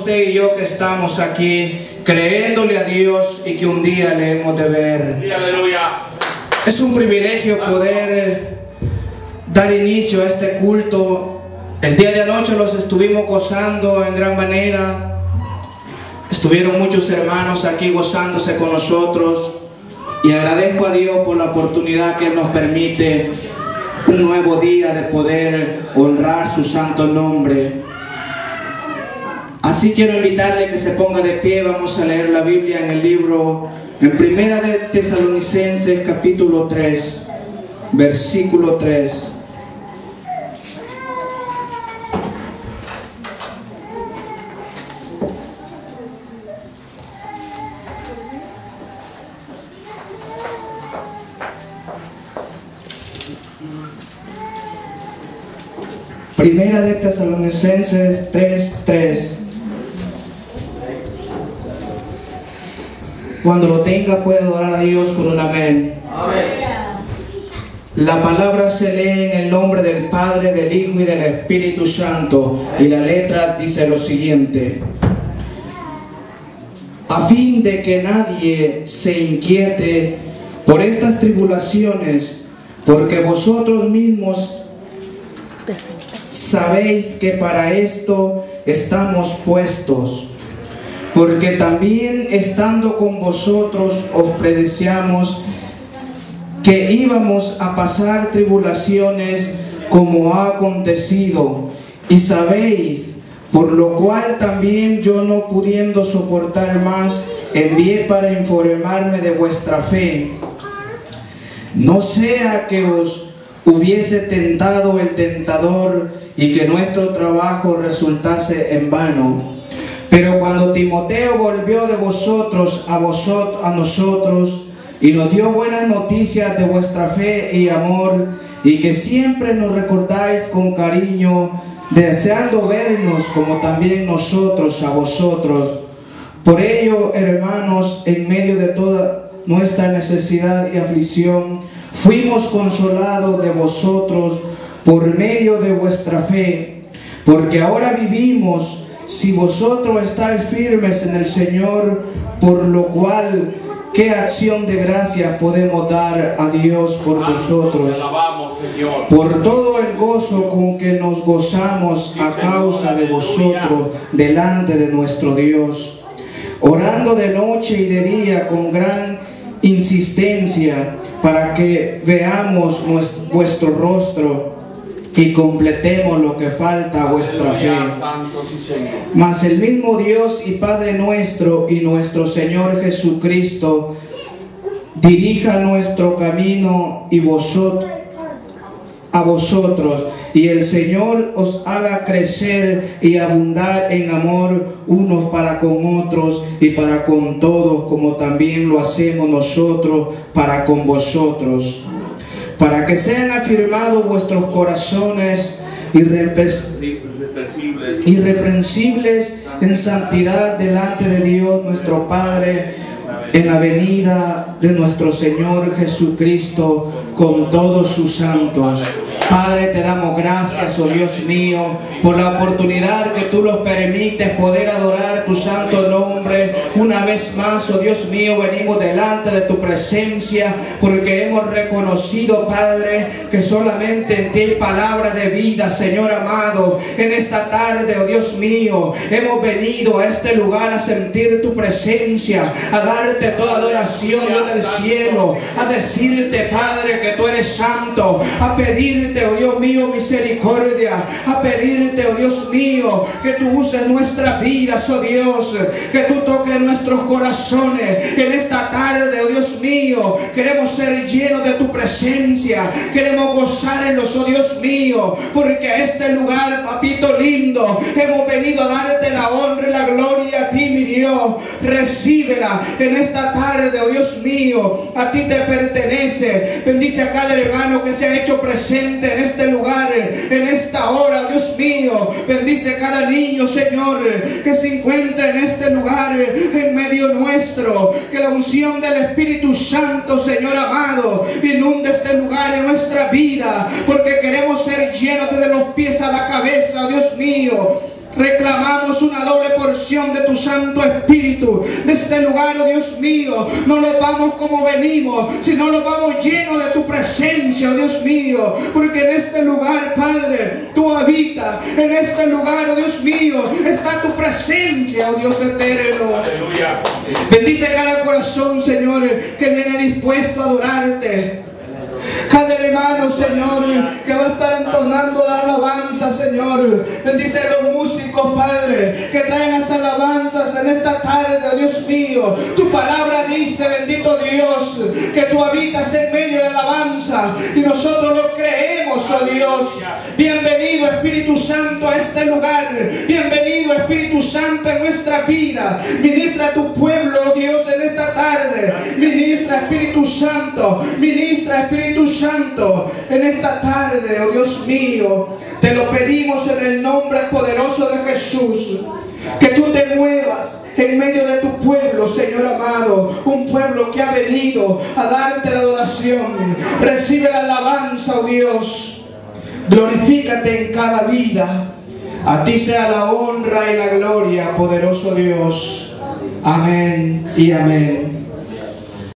usted y yo que estamos aquí creyéndole a Dios y que un día le hemos de ver. Aleluya. Es un privilegio poder dar inicio a este culto. El día de anoche los estuvimos gozando en gran manera. Estuvieron muchos hermanos aquí gozándose con nosotros. Y agradezco a Dios por la oportunidad que Él nos permite, un nuevo día de poder honrar su santo nombre. Así quiero invitarle que se ponga de pie. Vamos a leer la Biblia en el libro, en Primera de Tesalonicenses capítulo 3, versículo 3. Primera de Tesalonicenses 3:3. Cuando lo tenga puede adorar a Dios con un amén. Amén. La palabra se lee en el nombre del Padre, del Hijo y del Espíritu Santo. Y la letra dice lo siguiente: a fin de que nadie se inquiete por estas tribulaciones, porque vosotros mismos sabéis que para esto estamos puestos, porque también estando con vosotros os predecíamos que íbamos a pasar tribulaciones como ha acontecido, y sabéis, por lo cual también yo, no pudiendo soportar más, envié para informarme de vuestra fe, no sea que os hubiese tentado el tentador y que nuestro trabajo resultase en vano. Pero cuando Timoteo volvió de vosotros a nosotros y nos dio buenas noticias de vuestra fe y amor, y que siempre nos recordáis con cariño, deseando vernos como también nosotros a vosotros. Por ello, hermanos, en medio de toda nuestra necesidad y aflicción, fuimos consolados de vosotros por medio de vuestra fe, porque ahora vivimos si vosotros estáis firmes en el Señor, por lo cual, ¿qué acción de gracias podemos dar a Dios por vosotros? Por todo el gozo con que nos gozamos a causa de vosotros delante de nuestro Dios, orando de noche y de día con gran insistencia, para que veamos vuestro rostro y completemos lo que falta a vuestra fe. Mas el mismo Dios y Padre nuestro y nuestro Señor Jesucristo dirija nuestro camino y a vosotros, y el Señor os haga crecer y abundar en amor unos para con otros y para con todos, como también lo hacemos nosotros para con vosotros, para que sean afirmados vuestros corazones irreprensibles en santidad delante de Dios nuestro Padre, en la venida de nuestro Señor Jesucristo con todos sus santos. Padre, te damos gracias, oh Dios mío, por la oportunidad que tú nos permites poder adorar tu santo nombre. Una vez más, oh Dios mío, venimos delante de tu presencia porque hemos reconocido, Padre, que solamente en ti hay palabra de vida, Señor amado. En esta tarde, oh Dios mío, hemos venido a este lugar a sentir tu presencia, a darte toda adoración, Dios del cielo, a decirte, Padre, que tú eres santo, a pedirte, oh Dios mío, misericordia, a pedirte, oh Dios mío, que tú uses nuestras vidas, oh Dios, que tú toques nuestros corazones. En esta tarde, oh Dios mío, queremos ser llenos de tu presencia, queremos gozar en los, oh Dios mío, porque a este lugar, papito lindo, hemos venido a darte la honra y la gloria a ti, mi Dios. Recíbela en esta tarde, oh Dios mío, a ti te pertenece. Bendice a cada hermano que se ha hecho presente en este lugar, en esta hora, Dios mío. Bendice a cada niño, Señor, que se encuentra en este lugar, en medio nuestro. Que la unción del Espíritu Santo, Señor amado, inunde este lugar en nuestra vida, porque queremos ser llenos desde los pies a la cabeza, Dios mío, reclamamos una doble porción de tu Santo Espíritu. De este lugar, oh Dios mío, no nos vamos como venimos, sino nos vamos llenos de tu presencia, oh Dios mío. Porque en este lugar, Padre, tú habitas. En este lugar, oh Dios mío, está tu presencia, oh Dios eterno. Aleluya. Bendice cada corazón, Señor, que viene dispuesto a adorarte. Cada hermano, Señor, que va a estar entonando la alabanza, Señor. Bendice a los músicos, Padre, que traen las alabanzas en esta tarde, oh Dios mío. Tu palabra dice, bendito Dios, que tú habitas en medio de la alabanza. Y nosotros lo creemos, oh Dios. Bienvenido, Espíritu Santo, a este lugar. Bienvenido, Espíritu Santo, en nuestra vida. Ministra a tu pueblo, oh Dios, en esta tarde. Ministra, Espíritu Santo. Ministra, Espíritu Santo, en esta tarde, oh Dios mío. Te lo pedimos en el nombre poderoso de Jesús. Que tú te muevas en medio de tu pueblo, Señor amado. Un pueblo que ha venido a darte la adoración. Recibe la alabanza, oh Dios. Glorifícate en cada vida. A ti sea la honra y la gloria, poderoso Dios. Amén y amén.